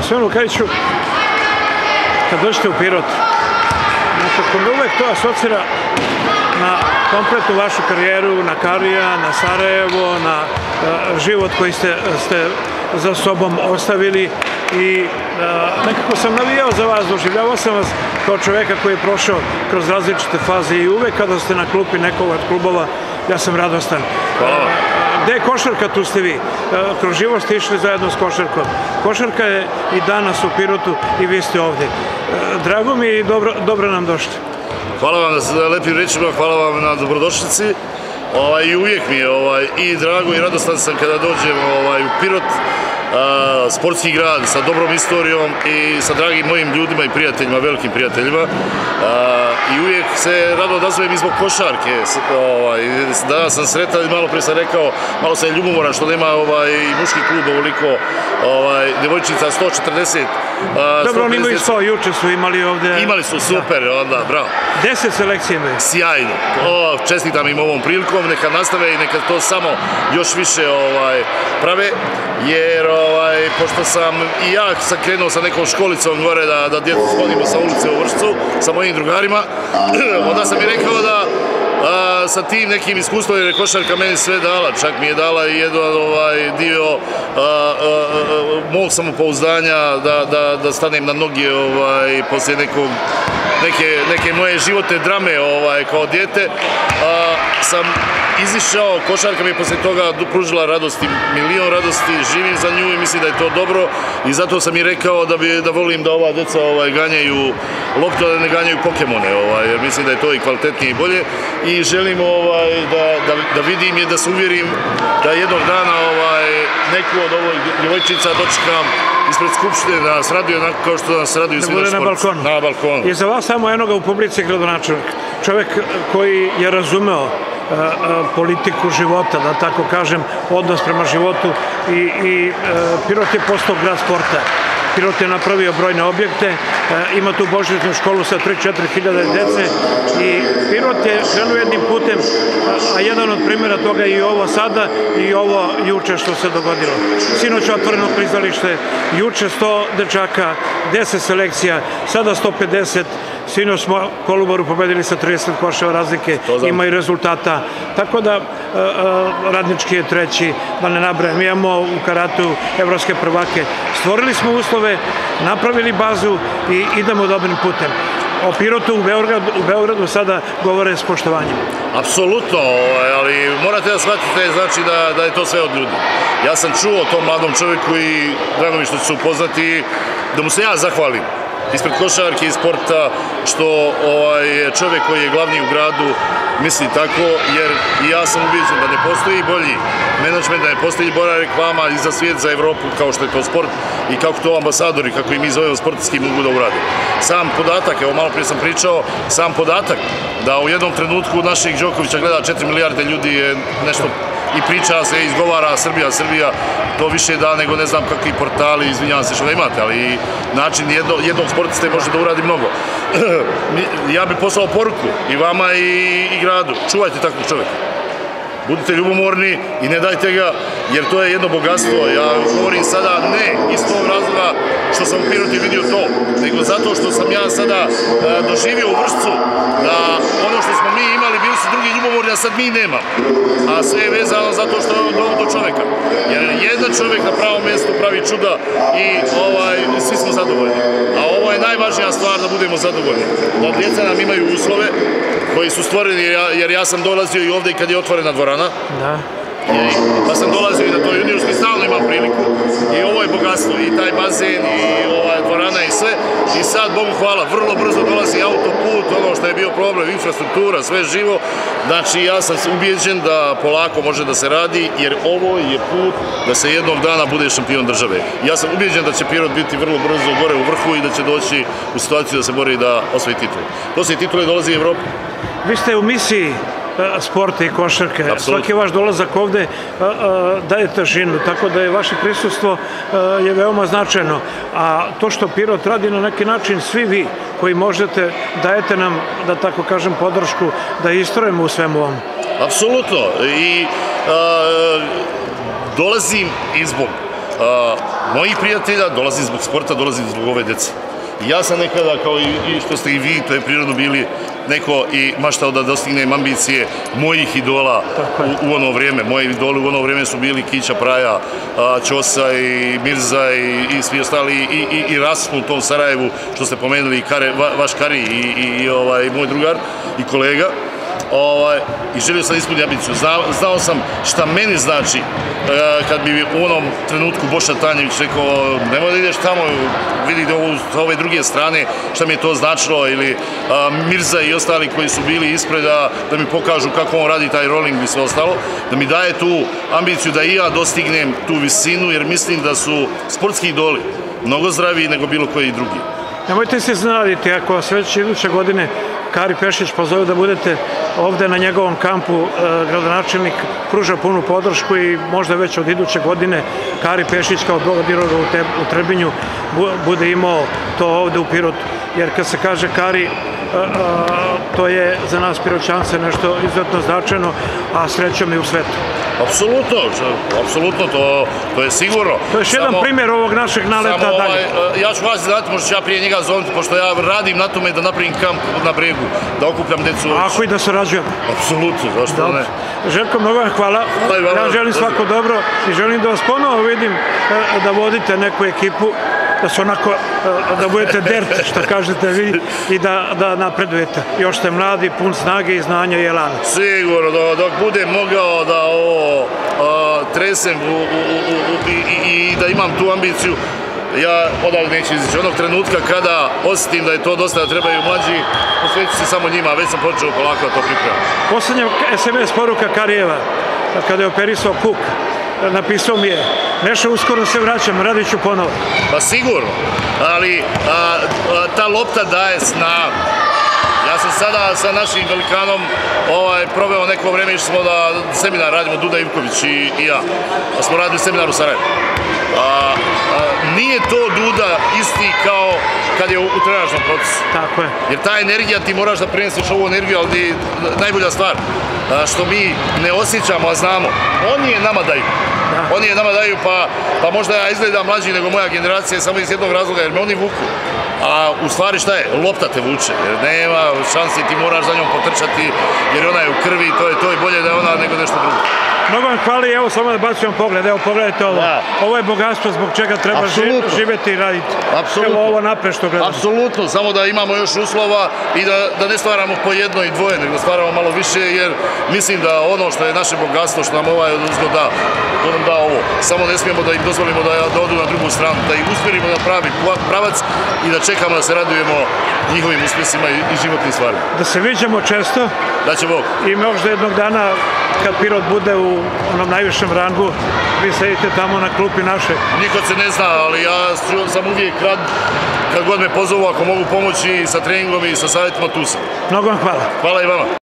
Sve Lukajiću, kad dođete u Pirot, nekako me uvek to asocira na kompletnu vašu karijeru, na Karija, na Sarajevo, na život koji ste za sobom ostavili i nekako sam navijao za vas, doživljavao sam vas kao čoveka koji je prošao kroz različite faze i uvek kada ste na klupi nekog od klubova, ja sam radostan. Hvala. Gde je košarka, tu ste vi. Kroz život ste išli zajedno s košarkom. Košarka je i danas u Pirotu i vi ste ovdje. Drago mi je i dobro nam došli. Hvala vam na lepim rečima, hvala vam na dobrodošlici. I uvijek mi je i drago i radostan sam kada dođem u Pirot, sportski grad sa dobrom istorijom i sa dragim mojim ljudima i prijateljima, velikim prijateljima. I uvijek se rado odazovem i zbog košarke. Danas sam sretan, malo prije sam rekao, malo sam ljubomoran što nema i muški klub ovoliko devojčica, 140. Dobro, oni imaju 100, juče su imali ovdje. Imali su, super, onda, bravo. 10 selekcije imaju. Sjajno. Čestitam im ovom prilikom, neka nastave i neka to samo još više prave, jer pošto sam i ja krenuo sa nekom školicom gore da djecu shodimo sa ulice u Vršcu, sa mojim drugarima, onda sam i rekao da sa tim nekim iskustvom jer je košarka meni sve dala, čak mi je dala i jedan dio mog samopouzdanja da stanem na noge poslije neke moje životne drame kao dijete. Sam izišao, košarka mi je poslije toga pružila radosti, milion radosti, živim za nju i mislim da je to dobro i zato sam i rekao da volim da ova deca ganjaju loptu, da ne ganjaju Pokemone, jer mislim da je to i kvalitetnije i bolje i želim da vidim i da se uvjerim da jednog dana neku od ovoj djevojčica dočekam ispred Skupštine, da nas raduje kao što nas raduju svi naši sportci. Na balkonu. I za vas samo jednoga u publici gradonačelnik, čovjek koji je razumeo politiku života, da tako kažem, odnos prema životu i Pirot je postao grad sporta. Pirot je napravio brojne objekte, ima tu božićnu školu sa 3-4 hiljade dece i Pirot je krenuo jednim putem, a jedan od primjera toga je i ovo sada i ovo juče što se dogodilo. Sinoć otvoreno klizalište, juče 100 dečaka, 10 selekcija, sada 150, sinoć smo Kolubaru pobedili sa 30 koševa razlike, ima i rezultata, tako da Radnički je treći, da ne nabrajam, imamo u karatu evropske prvake, stvorili smo uslove, napravili bazu i idemo dobrim putem. O Pirotu u Beogradu sada govore s poštovanjem. Apsolutno, ali morate da shvatite znači da je to sve od ljudi. Ja sam čuo o tom mladom čovjeku i drago mi što ću se upoznati, da mu se ja zahvalim ispred košarke i sporta što je čovjek koji je glavni u gradu misli tako, jer i ja sam ubijeđen da ne postoji bolji menadžment, da ne postoji bolja reklama i za svijet, za Evropu kao što je to sport i kako to ambasadori, kako i mi zovemo sportski, mogu da urade. Sam podatak, evo malo prije sam pričao, sam podatak da u jednom trenutku naših Đokovića gleda 4 milijarde ljudi je nešto i priča se, izgovara Srbija, to više da nego ne znam kakvi portali, izvinjavam se što da imate, ali način jednog sportiste može da uradi mnogo. Ja bih poslao poruku i vama i gradu, čuvajte takvog čovjeka. Budite ljubomorni i ne dajte ga, jer to je jedno bogatstvo. Ja govorim sada ne iz tog razloga što sam u Pirotu vidio to, nego zato što sam ja sada doživio u Vršcu da ono što smo mi imali, bili su drugi ljubomorni, a sad mi nema. A sve je vezano zato što je on do čoveka. Jer jedan čovjek na pravom mjestu pravi čuda i svi smo zadovoljni. A ovo je najvažnija stvar da budemo zadovoljni. Da djeca nam imaju uslove koji su stvoreni, jer ja sam dolazio i ovdje kad je otvorena dvorana. Da. Pa sam dolazio i na to juniorski, stalno imam priliku i ovo je bogatstvo i taj bazen i ova dvorana i sve i sad, Bogu hvala, vrlo brzo dolazi autoput, ono što je bio problem, infrastruktura, sve živo, znači ja sam ubijeđen da polako može da se radi jer ovo je put da se jednog dana bude šampion države. Ja sam ubijeđen da će Pirot biti vrlo brzo gore u vrhu i da će doći u situaciju da se bori da osvoji titulu. Poslije titule dolazi i Evropa. Vi ste u misiji sporta i košarke. Svaki vaš dolazak ovde daje težinu, tako da je vaše prisustvo je veoma značajno. A to što Pirot radi na neki način, svi vi koji možete, dajete nam, da tako kažem, podršku da istrajemo u svemu ovom. Apsolutno. I dolazim i zbog mojih prijatelja, dolazim zbog sporta, dolazim zbog ove dece. Ja sam nekada, kao i što ste i vi, to je prirodno bili, neko i maštao da dostignem ambicije mojih idola u ono vrijeme. Moji idoli u ono vrijeme su bili Kića Praja, Ćosa i Mirza i svi ostali, i Rasmu u tom Sarajevu, što ste pomenuli, vaš Kari i moj drugar i kolega. I želio sam ispuniti ambiciju. Znao sam šta meni znači kad bi u onom trenutku Boša Tanjević rekao nemoj da ideš tamo, vidi sa ove druge strane šta mi je to značilo, ili Mirza i ostali koji su bili ispred da mi pokažu kako on radi taj rolling i sve ostalo, da mi daje tu ambiciju da i ja dostignem tu visinu, jer mislim da su sportski idoli mnogo zdraviji nego bilo koji drugi. Nemojte se iznenaditi ako vas već iduće godine Kari Pešić pozove da budete ovde na njegovom kampu, gradonačelnik pruža punu podršku i možda već od iduće godine Kari Pešić kao dodirora u Trebinju bude imao to ovde u Pirotu. Jer kad se kaže Kari, to je za nas Piroćance nešto izuzetno značajno, a srećom i u svetu. Apsolutno, to je sigurno. To je još jedan primjer ovog našeg naleta dalje. Ja ću vas znati, možda ću ja prije njega zoviti, pošto ja radim na tome da napravim kamp na bregu, da okupljam decu. Ako i da surađujemo. Apsolutno, zašto ne? Željko, mnogo vam hvala. Ja želim svako dobro i želim da vas ponovo vidim da vodite neku ekipu, da se onako, da budete derte, što kažete vi, i da napredujete. Još ste mladi, pun snage i znanja i elana. Sigurno, dok budem mogao da ovo tresem i da imam tu ambiciju, ja odavde neću izići. Onog trenutka kada osjetim da je to dosta, da trebaju mlađi, posveću se samo njima, već sam počeo polako da to pripremam. Poslednja SMS poruka Karijeva, kada je operisao kuk, napisao mi je: Neša, uskoro se vraćam, radit ću ponovo. Pa sigurno, ali ta lopta daje snagu. Ja sam sada sa našim velikanom proveo neko vreme, išli smo da seminar radimo, Duda Ivković i ja, da smo radili seminar u Sarajevu. Nije to Duda isti kao kad je u trenažnom procesu. Tako je. Jer ta energija, ti moraš da preneseš ovu energiju, ali najbolja stvar, što mi ne osjećamo, a znamo, oni je nama daju. Oni je nama daju, pa možda ja izgledam mlađi nego moja generacija, samo iz jednog razloga, jer me oni vuku. A u stvari šta je? Lopta te vuče, jer nema šanse, ti moraš za njom potrčati, jer ona je u krvi, to je bolje da je ona nego nešto drugo. Mnogo vam hvala i evo samo da bacim vam pogled, evo pogledajte ovo. Ovo je bogatstvo zbog čega treba živjeti i raditi. Evo ovo napred što gledamo. Apsolutno, samo da imamo još uslova i da ne stvaramo po jedno i dvoje, nego da stvaramo malo više, jer mislim da ono što je naše bogatstvo, što nam ovaj oduzgo da, to nam da ovo. Samo ne smijemo da im dozvolimo da odu na drugu stranu, da ih usmjerimo na pravi pravac i da čekamo da se radujemo njihovim uspjesima i životnim stvarima. Da se viđamo često. Da će Bog. I možda jednog dana kad Pirot bude u onom najvišem rangu, vi sedite tamo na klupi naše. Nikad se ne zna, ali ja sam uvijek rad, kad god me pozovu, ako mogu pomoći sa treningom i sa savjetima, tu sam. Mnogo vam hvala. Hvala i vama.